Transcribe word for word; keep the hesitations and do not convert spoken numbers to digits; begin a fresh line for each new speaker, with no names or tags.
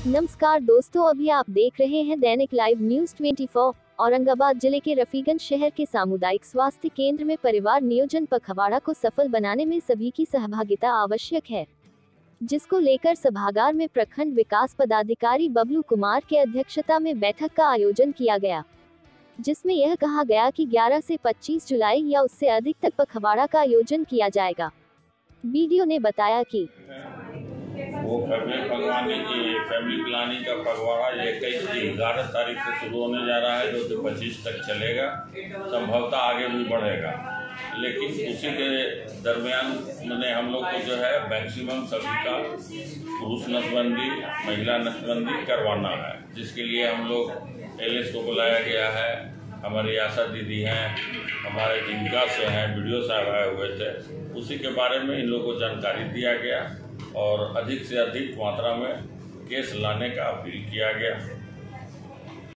नमस्कार दोस्तों, अभी आप देख रहे हैं दैनिक लाइव न्यूज चौबीस। औरंगाबाद जिले के रफीगंज शहर के सामुदायिक स्वास्थ्य केंद्र में परिवार नियोजन पखवाड़ा को सफल बनाने में सभी की सहभागिता आवश्यक है, जिसको लेकर सभागार में प्रखंड विकास पदाधिकारी बबलू कुमार के अध्यक्षता में बैठक का आयोजन किया गया, जिसमें यह कहा गया कि ग्यारह से पच्चीस जुलाई या उससे अधिक तक पखवाड़ा का आयोजन किया जाएगा। वीडियो ने बताया कि
वो फैमिली पगवानी की फैमिली प्लानिंग का पगवाड़ा इक्कीस ग्यारह तारीख से शुरू होने जा रहा है, जो कि पच्चीस तक चलेगा, संभवतः आगे भी बढ़ेगा। लेकिन उसी के दरमियान मैंने हम लोग को जो है मैक्सिमम सभी का पुरुष नसबंदी, महिला नसबंदी करवाना है, जिसके लिए हम लोग एल एस को बुलाया गया है। हमारी आशा दीदी हैं, हमारे जिनका से हैं, वीडियो साहब आए हुए थे, उसी के बारे में इन लोगों को जानकारी दिया गया और अधिक से अधिक मात्रा में केस लाने का अपील किया गया।